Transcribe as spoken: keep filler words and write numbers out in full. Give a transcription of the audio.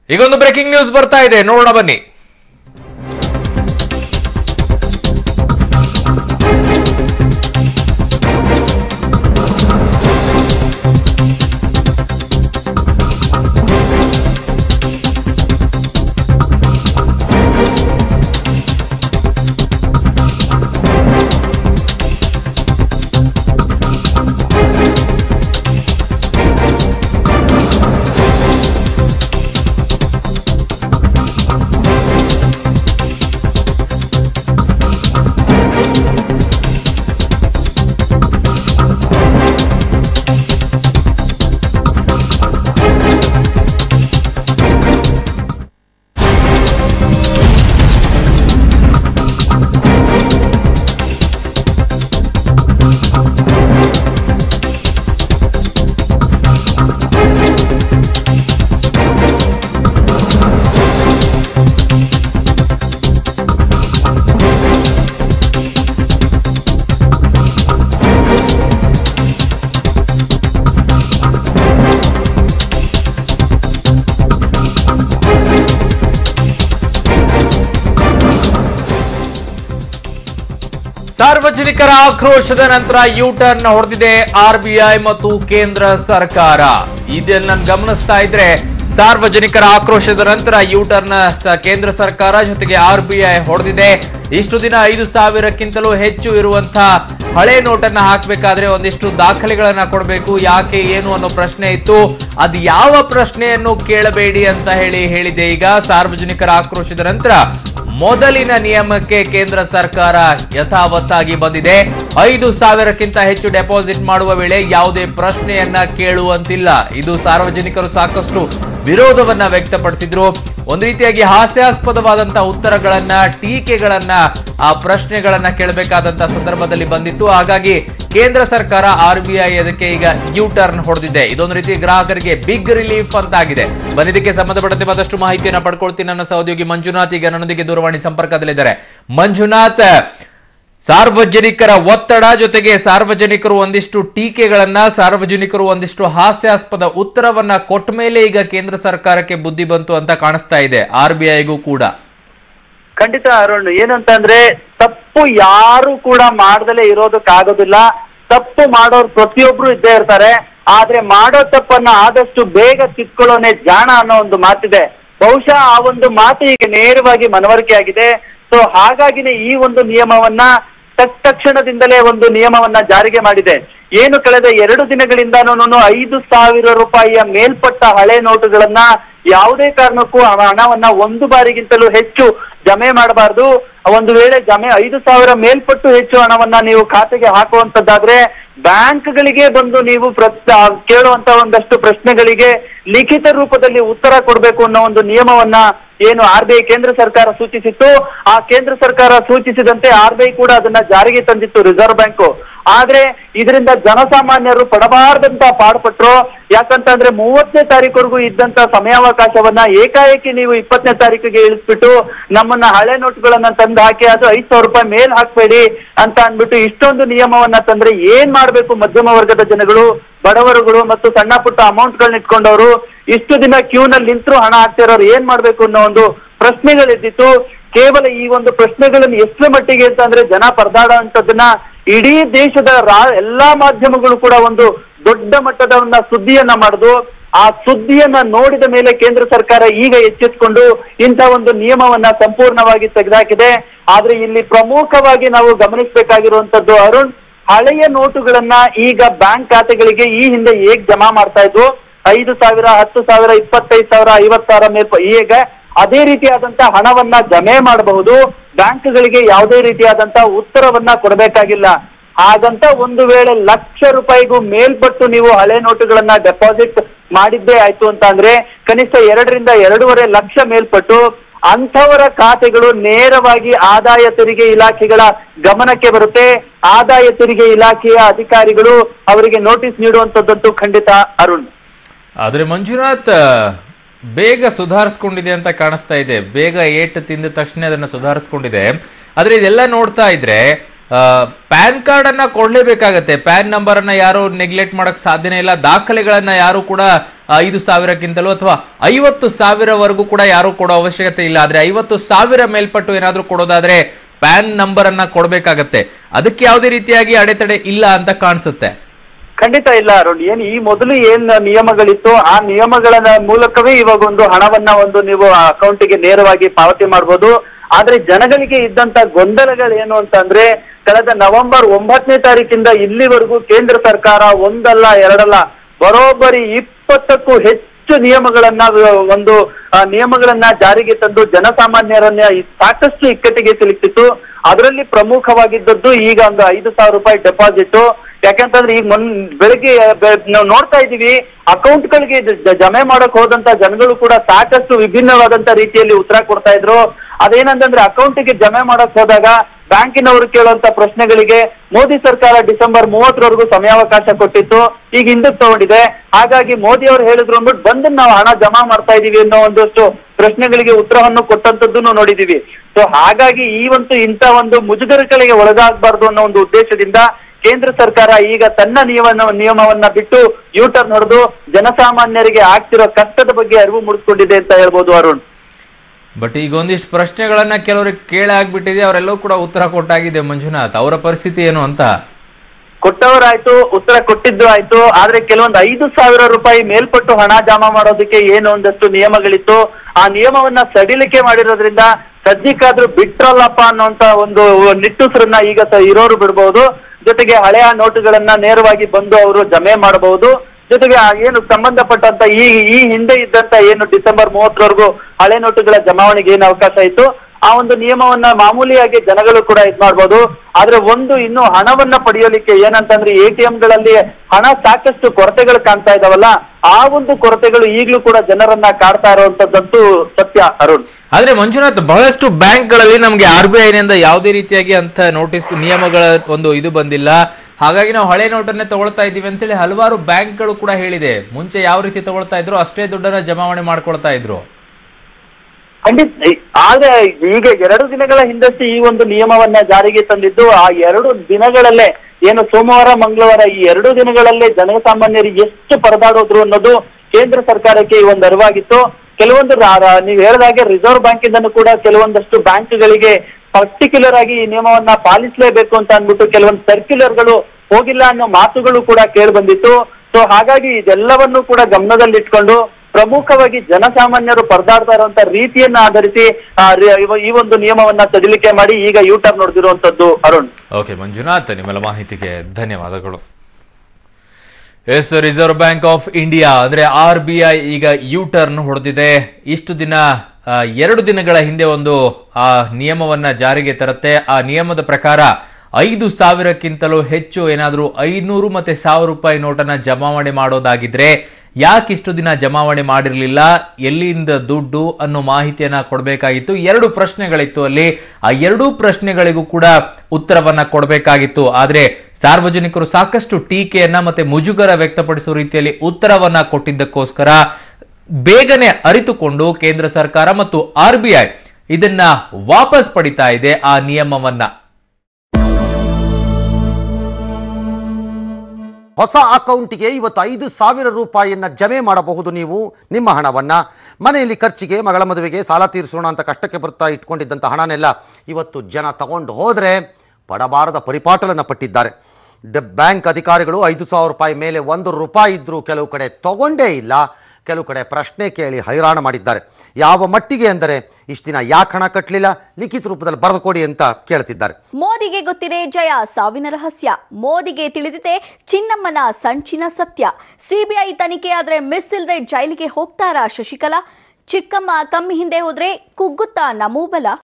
ಈಗೊಂದು breaking news ಬರ್ತಾ ಇದೆ, ನೋಡೋಣ ಬನ್ನಿ. ಸಾರ್ವಜನಿಕರ ಆಕ್ರೋಶದ ನಂತರ ಯು ಟರ್ನ್ ಹೊಡೆದಿದೆ ಆರ್ಬಿಐ ಮತ್ತು ಕೇಂದ್ರ ಸರ್ಕಾರ. ಇದನ್ನ ಗಮನಿಸ್ತಾ ಇದ್ರೆ ಸಾರ್ವಜನಿಕರ ಆಕ್ರೋಶದ ನಂತರ ಯು ಟರ್ನ್ ಕೇಂದ್ರ ಸರ್ಕಾರ ಜೊತೆಗೆ ಆರ್ಬಿಐ ಹೊಡೆದಿದೆ. ಇಷ್ಟು ದಿನ ಐದು ಸಾವಿರಕ್ಕಿಂತಲೂ ಹೆಚ್ಚು ಇರುವಂತಹ ಹಳೆ ನೋಟನ್ನ ಹಾಕಬೇಕಾದ್ರೆ ಒಂದಿಷ್ಟು ದಾಖಲೆಗಳನ್ನ ಕೊಡಬೇಕು, ಯಾಕೆ ಏನು ಅನ್ನೋ ಪ್ರಶ್ನೆ ಇತ್ತು. ಅದು ಯಾವ ಪ್ರಶ್ನೆಯನ್ನು ಕೇಳಬೇಡಿ ಅಂತ ಹೇಳಿ ಹೇಳಿದೆ. ಈಗ ಸಾರ್ವಜನಿಕರ ಆಕ್ರೋಶದ ನಂತರ ಮೊದಲಿನ ನಿಯಮಕ್ಕೆ ಕೇಂದ್ರ ಸರ್ಕಾರ ಯಥಾವತ್ತಾಗಿ ಬಂದಿದೆ. ಐದು ಸಾವಿರಕ್ಕಿಂತ ಹೆಚ್ಚು ಡೆಪಾಸಿಟ್ ಮಾಡುವ ವೇಳೆ ಯಾವುದೇ ಪ್ರಶ್ನೆಯನ್ನ ಕೇಳುವಂತಿಲ್ಲ. ಇದು ಸಾರ್ವಜನಿಕರು ಸಾಕಷ್ಟು ವಿರೋಧವನ್ನ ವ್ಯಕ್ತಪಡಿಸಿದ್ರು. ಒಂದು ರೀತಿಯಾಗಿ ಹಾಸ್ಯಾಸ್ಪದವಾದಂತಹ ಉತ್ತರಗಳನ್ನ, ಟೀಕೆಗಳನ್ನ, ಆ ಪ್ರಶ್ನೆಗಳನ್ನ ಕೇಳಬೇಕಾದಂತಹ ಸಂದರ್ಭದಲ್ಲಿ ಬಂದಿತ್ತು. ಹಾಗಾಗಿ ಕೇಂದ್ರ ಸರ್ಕಾರ ಆರ್ಬಿಐ ಅದಕ್ಕೆ ಈಗ ಯು ಟರ್ನ್ ಹೊಡೆದಿದೆ. ಇದೊಂದು ರೀತಿ ಗ್ರಾಹಕರಿಗೆ ಬಿಗ್ ರಿಲೀಫ್ ಅಂತಾಗಿದೆ. ಬಂದಿದ್ದಕ್ಕೆ ಸಂಬಂಧಪಟ್ಟಂತೆ ಮತ್ತಷ್ಟು ಮಾಹಿತಿಯನ್ನು ಪಡ್ಕೊಳ್ತೀನಿ. ನನ್ನ ಸಹೋದ್ಯೋಗಿ ಮಂಜುನಾಥ್ ಈಗ ನನ್ನೊಂದಿಗೆ ದೂರವಾಣಿ ಸಂಪರ್ಕದಲ್ಲಿದ್ದಾರೆ. ಮಂಜುನಾಥ್, ಸಾರ್ವಜನಿಕರ ಒತ್ತಡ ಜೊತೆಗೆ ಸಾರ್ವಜನಿಕರು ಒಂದಿಷ್ಟು ಟೀಕೆಗಳನ್ನ, ಸಾರ್ವಜನಿಕರು ಒಂದಿಷ್ಟು ಹಾಸ್ಯಾಸ್ಪದ ಉತ್ತರವನ್ನ ಕೊಟ್ಟ ಮೇಲೆ ಈಗ ಕೇಂದ್ರ ಸರ್ಕಾರಕ್ಕೆ ಬುದ್ಧಿ ಬಂತು ಅಂತ ಕಾಣಿಸ್ತಾ ಇದೆ, ಆರ್ಬಿಐಗೂ ಕೂಡ. ಖಂಡಿತ ಅರುಣ್, ಏನಂತಂದ್ರೆ ತಪ್ಪು ಯಾರು ಕೂಡ ಮಾಡ್ದಲೇ ಇರೋದಕ್ಕಾಗೋದಿಲ್ಲ. ತಪ್ಪು ಮಾಡೋರು ಪ್ರತಿಯೊಬ್ರು ಇದ್ದೇ ಇರ್ತಾರೆ. ಆದ್ರೆ ಮಾಡೋ ತಪ್ಪನ್ನ ಆದಷ್ಟು ಬೇಗ ತಿದ್ಕೊಳ್ಳೋನೆ ಜಾಣ ಅನ್ನೋ ಒಂದು ಮಾತಿದೆ. ಬಹುಶಃ ಆ ಒಂದು ಮಾತು ಈಗ ನೇರವಾಗಿ ಮನವರಿಕೆ ಆಗಿದೆ. ಸೊ ಹಾಗಾಗಿನೇ ಈ ಒಂದು ನಿಯಮವನ್ನ ತಕ್ಷಣದಿಂದಲೇ ಒಂದು ನಿಯಮವನ್ನ ಜಾರಿಗೆ ಮಾಡಿದೆ. ಏನು ಕಳೆದ ಎರಡು ದಿನಗಳಿಂದಾನು ಐದು ಸಾವಿರ ರೂಪಾಯಿಯ ಮೇಲ್ಪಟ್ಟ ಹಳೆ ನೋಟುಗಳನ್ನ ಯಾವುದೇ ಕಾರಣಕ್ಕೂ ಹಣವನ್ನ ಒಂದು ಬಾರಿಗಿಂತಲೂ ಹೆಚ್ಚು ಜಮೆ ಮಾಡಬಾರ್ದು. ಒಂದು ವೇಳೆ ಜಮೆ ಐದು ಸಾವಿರ ಮೇಲ್ಪಟ್ಟು ಹೆಚ್ಚು ಹಣವನ್ನ ನೀವು ಖಾತೆಗೆ ಹಾಕುವಂತದ್ದಾದ್ರೆ ಬ್ಯಾಂಕ್ಗಳಿಗೆ ಬಂದು ನೀವು ಪ್ರಶ್ನೆ ಕೇಳುವಂತ ಒಂದಷ್ಟು ಪ್ರಶ್ನೆಗಳಿಗೆ ಲಿಖಿತ ರೂಪದಲ್ಲಿ ಉತ್ತರ ಕೊಡಬೇಕು ಅನ್ನೋ ಒಂದು ನಿಯಮವನ್ನ ಏನು ಆರ್ಬಿಐ ಕೇಂದ್ರ ಸರ್ಕಾರ ಸೂಚಿಸಿತ್ತು. ಆ ಕೇಂದ್ರ ಸರ್ಕಾರ ಸೂಚಿಸಿದಂತೆ ಆರ್ಬಿಐ ಕೂಡ ಅದನ್ನ ಜಾರಿಗೆ ತಂದಿತ್ತು, ರಿಸರ್ವ್ ಬ್ಯಾಂಕು. ಆದ್ರೆ ಇದರಿಂದ ಜನಸಾಮಾನ್ಯರು ಪಡಬಾರ್ದಂತ ಪಾಡ್ಪಟ್ರು. ಯಾಕಂತಂದ್ರೆ ಮೂವತ್ತನೇ ತಾರೀಕುವರೆಗೂ ಇದ್ದಂತ ಸಮಯಾವಕಾಶವನ್ನ ಏಕಾಏಕಿ ನೀವು ಇಪ್ಪತ್ತನೇ ತಾರೀಕಿಗೆ ಇಳಿಸ್ಬಿಟ್ಟು ನಮ್ಮನ್ನ ಹಳೆ ನೋಟುಗಳನ್ನ ತಂದು ಹಾಕಿ ಅದು ಐದ್ ಸಾವಿರ ರೂಪಾಯಿ ಮೇಲ್ ಹಾಕ್ಬೇಡಿ ಅಂತ ಅಂದ್ಬಿಟ್ಟು ಇಷ್ಟೊಂದು ನಿಯಮವನ್ನ ತಂದ್ರೆ ಏನ್ ಮಾಡ್ಬೇಕು ಮಧ್ಯಮ ವರ್ಗದ ಜನಗಳು, ಬಡವರುಗಳು ಮತ್ತು ಸಣ್ಣ ಪುಟ್ಟ ಅಮೌಂಟ್ ಗಳನ್ನ ಇಟ್ಕೊಂಡವರು, ಇಷ್ಟು ದಿನ ಕ್ಯೂ ನಲ್ಲಿ ನಿಂತರೂ ಹಣ ಹಾಕ್ತಿರೋರು ಏನ್ ಮಾಡ್ಬೇಕು ಅನ್ನೋ ಒಂದು ಪ್ರಶ್ನೆಗಳಿದ್ದಿತ್ತು. ಕೇವಲ ಈ ಒಂದು ಪ್ರಶ್ನೆಗಳನ್ನು ಎಷ್ಟರ ಮಟ್ಟಿಗೆ ಅಂತ ಅಂದ್ರೆ ಜನ ಪರದಾಡ ಅಂತದನ್ನ ಇಡೀ ದೇಶದ ರಾ ಎಲ್ಲಾ ಮಾಧ್ಯಮಗಳು ಕೂಡ ಒಂದು ದೊಡ್ಡ ಮಟ್ಟದ ಒಂದು ಸುದ್ದಿಯನ್ನ ಮಾಡುದು. ಆ ಸುದ್ದಿಯನ್ನ ನೋಡಿದ ಮೇಲೆ ಕೇಂದ್ರ ಸರ್ಕಾರ ಈಗ ಎಚ್ಚೆತ್ಕೊಂಡು ಇಂಥ ಒಂದು ನಿಯಮವನ್ನ ಸಂಪೂರ್ಣವಾಗಿ ತೆಗೆದುಹಾಕಿದೆ. ಆದ್ರೆ ಇಲ್ಲಿ ಪ್ರಮುಖವಾಗಿ ನಾವು ಗಮನಿಸಬೇಕಾಗಿರುವಂತದ್ದು ಅರುಣ್, ಹಳೆಯ ನೋಟುಗಳನ್ನ ಈಗ ಬ್ಯಾಂಕ್ ಖಾತೆಗಳಿಗೆ ಈ ಹಿಂದೆ ಹೇಗ್ ಜಮಾ ಮಾಡ್ತಾ ಇದ್ವು, ಐದು ಸಾವಿರ, ಹತ್ತು ಸಾವಿರ, ಇಪ್ಪತ್ತೈದು ಸಾವಿರ, ಐವತ್ತು ಸಾವಿರ ಮೇಲ್ಪ ಈಗ ಅದೇ ರೀತಿಯಾದಂತಹ ಹಣವನ್ನ ಜಮೆ ಮಾಡಬಹುದು. ಬ್ಯಾಂಕ್ಗಳಿಗೆ ಯಾವುದೇ ರೀತಿಯಾದಂತಹ ಉತ್ತರವನ್ನ ಕೊಡಬೇಕಾಗಿಲ್ಲ. ಹಾಗಂತ ಒಂದು ವೇಳೆ ಲಕ್ಷ ರೂಪಾಯಿಗೂ ಮೇಲ್ಪಟ್ಟು ನೀವು ಹಳೆ ನೋಟುಗಳನ್ನ ಡೆಪಾಸಿಟ್ ಮಾಡಿದ್ದೇ ಆಯ್ತು ಅಂತ ಅಂದ್ರೆ ಕನಿಷ್ಠ ಎರಡರಿಂದ ಎರಡೂವರೆ ಲಕ್ಷ ಮೇಲ್ಪಟ್ಟು ಅಂಥವರ ಖಾತೆಗಳು ನೇರವಾಗಿ ಆದಾಯ ತೆರಿಗೆ ಇಲಾಖೆಗಳ ಗಮನಕ್ಕೆ ಬರುತ್ತೆ. ಆದಾಯ ತೆರಿಗೆ ಇಲಾಖೆಯ ಅಧಿಕಾರಿಗಳು ಅವರಿಗೆ ನೋಟಿಸ್ ನೀಡುವಂತದ್ದಂತೂ ಖಂಡಿತ ಅರುಣ್. ಆದ್ರೆ ಮಂಜುನಾಥ್, ಬೇಗ ಸುಧಾರಿಸ್ಕೊಂಡಿದೆ ಅಂತ ಕಾಣಿಸ್ತಾ ಇದೆ. ಬೇಗ ಏಟು ತಿಂದ ತಕ್ಷಣ ಅದನ್ನ ಸುಧಾರಿಸ್ಕೊಂಡಿದೆ. ಆದ್ರೆ ಇದೆಲ್ಲ ನೋಡ್ತಾ ಇದ್ರೆ ಪ್ಯಾನ್ ಕಾರ್ಡ್ ಅನ್ನ ಕೊಡ್ಲೇಬೇಕಾಗತ್ತೆ. ಪ್ಯಾನ್ ನಂಬರ್ ಅನ್ನ ಯಾರು ನೆಗ್ಲೆಕ್ಟ್ ಮಾಡಕ್ ಸಾಧ್ಯನೇ ಇಲ್ಲ. ದಾಖಲೆಗಳನ್ನ ಯಾರು ಕೂಡ ಐದು ಸಾವಿರಕ್ಕಿಂತಲೂ ಅಥವಾ ಐವತ್ತು ಸಾವಿರವರೆಗೂ ಕೂಡ ಯಾರು ಕೊಡೋ ಅವಶ್ಯಕತೆ ಇಲ್ಲ. ಆದ್ರೆ ಐವತ್ತು ಸಾವಿರ ಮೇಲ್ಪಟ್ಟು ಏನಾದ್ರೂ ಕೊಡೋದಾದ್ರೆ ಪ್ಯಾನ್ ನಂಬರ್ ಅನ್ನ ಕೊಡ್ಬೇಕಾಗತ್ತೆ. ಅದಕ್ಕೆ ಯಾವುದೇ ರೀತಿಯಾಗಿ ಅಡೆತಡೆ ಇಲ್ಲ ಅಂತ ಕಾಣಿಸುತ್ತೆ. ಖಂಡಿತ ಇಲ್ಲ ಅರುಣ್. ಏನ್ ಈ ಮೊದಲು ಏನ್ ನಿಯಮಗಳಿತ್ತು ಆ ನಿಯಮಗಳ ಮೂಲಕವೇ ಇವಾಗ ಒಂದು ಹಣವನ್ನ ಒಂದು ನೀವು ಅಕೌಂಟಿಗೆ ನೇರವಾಗಿ ಪಾವತಿ ಮಾಡಬಹುದು. ಆದ್ರೆ ಜನಗಳಿಗೆ ಇದ್ದಂತ ಗೊಂದಲಗಳೇನು ಅಂತಂದ್ರೆ ಕಳೆದ ನವೆಂಬರ್ ಒಂಬತ್ತನೇ ತಾರೀಕಿಂದ ಇಲ್ಲಿವರೆಗೂ ಕೇಂದ್ರ ಸರ್ಕಾರ ಒಂದಲ್ಲ ಎರಡಲ್ಲ ಬರೋಬ್ಬರಿ ಇಪ್ಪತ್ತಕ್ಕೂ ಹೆಚ್ಚು ನಿಯಮಗಳನ್ನ ಒಂದು ನಿಯಮಗಳನ್ನ ಜಾರಿಗೆ ತಂದು ಜನಸಾಮಾನ್ಯರನ್ನ ಸಾಕಷ್ಟು ಇಕ್ಕಟ್ಟಿಗೆ ಸಿಲುಕಿತ್ತು. ಅದರಲ್ಲಿ ಪ್ರಮುಖವಾಗಿದ್ದದ್ದು ಈಗ ಒಂದು ಐದು ಸಾವಿರ ರೂಪಾಯಿ ಡೆಪಾಸಿಟ್. ಯಾಕಂತಂದ್ರೆ ಈಗ ಮೊನ್ ಬೆಳಿಗ್ಗೆ ನಾವು ನೋಡ್ತಾ ಇದೀವಿ ಅಕೌಂಟ್ಗಳಿಗೆ ಜಮೆ ಮಾಡಕ್ ಹೋದಂತ ಜನಗಳು ಕೂಡ ಸಾಕಷ್ಟು ವಿಭಿನ್ನವಾದಂತ ರೀತಿಯಲ್ಲಿ ಉತ್ತರ ಕೊಡ್ತಾ ಇದ್ರು. ಅದೇನಂತಂದ್ರೆ ಅಕೌಂಟಿಗೆ ಜಮೆ ಮಾಡಕ್ ಹೋದಾಗ ಬ್ಯಾಂಕಿನವರು ಕೇಳುವಂತ ಪ್ರಶ್ನೆಗಳಿಗೆ ಮೋದಿ ಸರ್ಕಾರ ಡಿಸೆಂಬರ್ ಮೂವತ್ತರವರೆಗೂ ಸಮಯಾವಕಾಶ ಕೊಟ್ಟಿತ್ತು, ಈಗ ಹಿಂದಕ್ಕೆ ತಗೊಂಡಿದೆ. ಹಾಗಾಗಿ ಮೋದಿ ಅವರು ಹೇಳಿದ್ರು ಅಂದ್ಬಿಟ್ಟು ಬಂದು ನಾವು ಹಣ ಜಮಾ ಮಾಡ್ತಾ ಇದೀವಿ ಅನ್ನೋ ಒಂದಷ್ಟು ಪ್ರಶ್ನೆಗಳಿಗೆ ಉತ್ತರವನ್ನು ಕೊಟ್ಟಂತದ್ದನ್ನು ನೋಡಿದೀವಿ. ಸೊ ಹಾಗಾಗಿ ಈ ಒಂದು ಇಂಥ ಒಂದು ಮುಜುಗರಗಳಿಗೆ ಒಳಗಾಗಬಾರ್ದು ಅನ್ನೋ ಒಂದು ಉದ್ದೇಶದಿಂದ ಕೇಂದ್ರ ಸರ್ಕಾರ ಈಗ ತನ್ನ ನಿಯಮ ನಿಯಮವನ್ನ ಬಿಟ್ಟು ಯೂ ಟರ್ನ್ ಹೊಡೆದು ಜನಸಾಮಾನ್ಯರಿಗೆ ಆಗ್ತಿರೋ ಕಷ್ಟದ ಬಗ್ಗೆ ಅರಿವು ಮೂಡಿಸ್ಕೊಂಡಿದೆ ಅಂತ ಹೇಳ್ಬೋದು ಅರುಣ್. ಬಟ್ ಈಗ ಒಂದಿಷ್ಟು ಪ್ರಶ್ನೆಗಳನ್ನ ಕೆಲವರಿಗೆ ಕೇಳಿ ಆಗ್ಬಿಟ್ಟಿದೆ, ಅವರೆಲ್ಲವೂ ಕೂಡ ಉತ್ತರ ಕೊಟ್ಟಾಗಿದೆ. ಮಂಜುನಾಥ್, ಅವರ ಪರಿಸ್ಥಿತಿ ಏನು ಅಂತ? ಕೊಟ್ಟವರಾಯ್ತು, ಉತ್ತರ ಕೊಟ್ಟಿದ್ದು ಆಯ್ತು. ಆದ್ರೆ ಕೆಲವೊಂದು ಐದು ಸಾವಿರ ರೂಪಾಯಿ ಮೇಲ್ಪಟ್ಟು ಹಣ ಜಮಾ ಮಾಡೋದಕ್ಕೆ ಏನು ಒಂದಷ್ಟು ನಿಯಮಗಳಿತ್ತು. ಆ ನಿಯಮವನ್ನ ಸಡಿಲಿಕೆ ಮಾಡಿರೋದ್ರಿಂದ ಸದ್ಯಕ್ಕಾದ್ರೂ ಬಿಟ್ರಲ್ಲಪ್ಪ ಅನ್ನೋಂತ ಒಂದು ನಿಟ್ಟುಸಿರನ್ನ ಈಗ ಇರೋರು ಬಿಡಬಹುದು. ಜೊತೆಗೆ ಹಳೆಯ ನೋಟುಗಳನ್ನ ನೇರವಾಗಿ ಬಂದು ಅವರು ಜಮೆ ಮಾಡಬಹುದು. ಜೊತೆಗೆ ಏನು ಸಂಬಂಧಪಟ್ಟಂತ ಈ ಈ ಹಿಂದೆ ಇದ್ದಂತ ಏನು ಡಿಸೆಂಬರ್ ಮೂವತ್ತರವರೆಗೂ ಹಳೆ ನೋಟುಗಳ ಜಮಾವಣೆಗೆ ಏನು ಅವಕಾಶ ಇತ್ತು ಆ ಒಂದು ನಿಯಮವನ್ನ ಮಾಮೂಲಿಯಾಗಿ ಜನಗಳು ಕೂಡ ಇದ್ ಮಾಡ್ಬೋದು. ಆದ್ರೆ ಒಂದು ಇನ್ನು ಹಣವನ್ನ ಪಡೆಯಲಿಕ್ಕೆ ಏನಂತಂದ್ರೆ ಎ ಟಿ ಎಂಗಳಲ್ಲಿ ಹಣ ಸಾಕಷ್ಟು ಕೊರತೆಗಳು ಕಾಣ್ತಾ ಇದಾವಲ್ಲ, ಆ ಒಂದು ಕೊರತೆಗಳು ಈಗಲೂ ಕೂಡ ಜನರನ್ನ ಕಾಡ್ತಾ ಇರುವಂತದ್ದಂತೂ ಸತ್ಯ ಅರುಣ್. ಆದ್ರೆ ಮಂಜುನಾಥ್, ಬಹಳಷ್ಟು ಬ್ಯಾಂಕ್ಗಳಲ್ಲಿ ನಮ್ಗೆ ಆರ್ ಬಿ ಐನಿಂದ ಯಾವುದೇ ರೀತಿಯಾಗಿ ಅಂತ ನೋಟಿಸ್ ನಿಯಮಗಳ ಒಂದು ಇದು ಬಂದಿಲ್ಲ. ಹಾಗಾಗಿ ನಾವು ಹಳೆ ನೋಟನ್ನೇ ತಗೊಳ್ತಾ ಇದೀವಿ ಅಂತೇಳಿ ಹಲವಾರು ಬ್ಯಾಂಕ್ಗಳು ಕೂಡ ಹೇಳಿದೆ. ಮುಂಚೆ ಯಾವ ರೀತಿ ತಗೊಳ್ತಾ ಇದ್ರು ಅಷ್ಟೇ ದುಡ್ಡನ್ನ ಜಮಾವಣೆ ಮಾಡ್ಕೊಳ್ತಾ ಇದ್ರು. ಖಂಡಿತ. ಆದ್ರೆ ಈಗ ಎರಡು ದಿನಗಳ ಹಿಂದಷ್ಟೇ ಈ ಒಂದು ನಿಯಮವನ್ನ ಜಾರಿಗೆ ತಂದಿದ್ದು. ಆ ಎರಡು ದಿನಗಳಲ್ಲೇ ಏನು ಸೋಮವಾರ ಮಂಗಳವಾರ ಈ ಎರಡು ದಿನಗಳಲ್ಲೇ ಜನಸಾಮಾನ್ಯರಿಗೆ ಎಷ್ಟು ಪರದಾಡೋದ್ರು ಅನ್ನೋದು ಕೇಂದ್ರ ಸರ್ಕಾರಕ್ಕೆ ಈ ಒಂದು ಅರಿವಾಗಿತ್ತು. ಕೆಲವೊಂದು ನೀವು ಹೇಳಿದಾಗೆ ರಿಸರ್ವ್ ಬ್ಯಾಂಕ್ ಇಂದನೂ ಕೂಡ ಕೆಲವೊಂದಷ್ಟು ಬ್ಯಾಂಕ್ಗಳಿಗೆ ಪರ್ಟಿಕ್ಯುಲರ್ ಆಗಿ ಈ ನಿಯಮವನ್ನ ಪಾಲಿಸಲೇಬೇಕು ಅಂತ ಅಂದ್ಬಿಟ್ಟು ಕೆಲವೊಂದು ಸರ್ಕ್ಯುಲರ್ಗಳು ಹೋಗಿಲ್ಲ ಅನ್ನೋ ಮಾತುಗಳು ಕೂಡ ಕೇಳಿ ಬಂದಿತ್ತು. ಸೊ ಹಾಗಾಗಿ ಇದೆಲ್ಲವನ್ನೂ ಕೂಡ ಗಮನದಲ್ಲಿಟ್ಕೊಂಡು ಪ್ರಮುಖವಾಗಿ ಜನಸಾಮಾನ್ಯರು ಪರದಾಡ್ತಾ ಇರುವಂತ ರೀತಿಯನ್ನ ಆಧರಿಸಿ ಈ ಒಂದು ನಿಯಮವನ್ನ ಸಡಿಲಿಕೆ ಮಾಡಿ ಈಗ ಯೂ ಟರ್ನ್ ನೋಡ್ತಿರುವಂತದ್ದು ಅರುಣ್. ಓಕೆ ಮಂಜುನಾಥ್, ನಿಮ್ಮೆಲ್ಲ ಮಾಹಿತಿಗೆ ಧನ್ಯವಾದಗಳು. Yes, reserve bank of India ಅಂದ್ರೆ ಆರ್ ಬಿ ಐ ಈಗ ಯೂ ಟರ್ನ್ ಹೊಡೆದಿದೆ. ಇಷ್ಟು ದಿನ ಎರಡು ದಿನಗಳ ಹಿಂದೆ ಒಂದು ಆ ನಿಯಮವನ್ನ ಜಾರಿಗೆ ತರುತ್ತೆ. ಆ ನಿಯಮದ ಪ್ರಕಾರ ಐದು ಸಾವಿರಕ್ಕಿಂತಲೂ ಹೆಚ್ಚು ಏನಾದರೂ ಐನೂರು ಮತ್ತೆ ಸಾವಿರ ರೂಪಾಯಿ ನೋಟನ್ನ ಜಮಾವಣೆ ಮಾಡೋದಾಗಿದ್ರೆ ಯಾಕೆ ಇಷ್ಟು ದಿನ ಜಮಾವಣೆ ಮಾಡಿರಲಿಲ್ಲ, ಎಲ್ಲಿಂದ ದುಡ್ಡು ಅನ್ನೋ ಮಾಹಿತಿಯನ್ನ ಕೊಡಬೇಕಾಗಿತ್ತು. ಎರಡು ಪ್ರಶ್ನೆಗಳಿತ್ತು ಅಲ್ಲಿ. ಆ ಎರಡೂ ಪ್ರಶ್ನೆಗಳಿಗೂ ಕೂಡ ಉತ್ತರವನ್ನ ಕೊಡಬೇಕಾಗಿತ್ತು. ಆದ್ರೆ ಸಾರ್ವಜನಿಕರು ಸಾಕಷ್ಟು ಟೀಕೆಯನ್ನ ಮತ್ತೆ ಮುಜುಗರ ವ್ಯಕ್ತಪಡಿಸುವ ರೀತಿಯಲ್ಲಿ ಉತ್ತರವನ್ನ ಕೊಟ್ಟಿದ್ದಕ್ಕೋಸ್ಕರ ಬೇಗನೆ ಅರಿತುಕೊಂಡು ಕೇಂದ್ರ ಸರ್ಕಾರ ಮತ್ತು ಆರ್ ಬಿ ಐ ಇದನ್ನ ವಾಪಸ್ ಪಡಿತಾ ಇದೆ ಆ ನಿಯಮವನ್ನ. ಹೊಸ ಅಕೌಂಟಿಗೆ ಇವತ್ತು ಐದು ಸಾವಿರ ರೂಪಾಯಿಯನ್ನ ಜಮೆ ಮಾಡಬಹುದು. ನೀವು ನಿಮ್ಮ ಹಣವನ್ನ ಮನೆಯಲ್ಲಿ ಖರ್ಚಿಗೆ, ಮಗಳ ಮದುವೆಗೆ, ಸಾಲ ತೀರಿಸೋಣ ಅಂತ ಕಷ್ಟಕ್ಕೆ ಬರ್ತಾ ಇಟ್ಕೊಂಡಿದ್ದಂಥ ಹಣನೆಲ್ಲ ಇವತ್ತು ಜನ ತಗೊಂಡು ಹೋದರೆ ಪಡಬಾರದ ಪರಿಪಾಟಲನ್ನು ಪಟ್ಟಿದ್ದಾರೆ. ಡ ಬ್ಯಾಂಕ್ ಅಧಿಕಾರಿಗಳು ಐದು ಸಾವಿರ ರೂಪಾಯಿ ಮೇಲೆ ಒಂದು ರೂಪಾಯಿ ಇದ್ದರೂ ಕೆಲವು ಕಡೆ ತಗೊಂಡೇ ಇಲ್ಲ, ಕೆಲವು ಕಡೆ ಪ್ರಶ್ನೆ ಕೇಳಿ ಹೈರಾಣ ಮಾಡಿದ್ದಾರೆ. ಯಾವ ಮಟ್ಟಿಗೆ ಅಂದರೆ ಇಷ್ಟು ದಿನ ಯಾಕೆ ಹಣ ಕಟ್ಟಲಿಲ್ಲ, ಲಿಖಿತ ರೂಪದಲ್ಲಿ ಬರೆದು ಕೊಡಿ ಅಂತ ಕೇಳ್ತಿದ್ದಾರೆ. ಮೋದಿಗೆ ಗೊತ್ತಿದೆ ಜಯ ಸಾವಿನ ರಹಸ್ಯ, ಮೋದಿಗೆ ತಿಳಿದಿದೆ ಚಿನ್ನಮ್ಮನ ಸಂಚಿನ ಸತ್ಯ. ಸಿಬಿಐ ತನಿಖೆ ಆದ್ರೆ ಮಿಸ್ ಇಲ್ದೆ ಜೈಲಿಗೆ ಹೋಗ್ತಾರಾ ಶಶಿಕಲಾ? ಚಿಕ್ಕಮ್ಮ ಕಮ್ಮಿ ಹಿಂದೆ ಹೋದ್ರೆ ಕುಗ್ಗುತ್ತಾ ನಮೂಬಲ.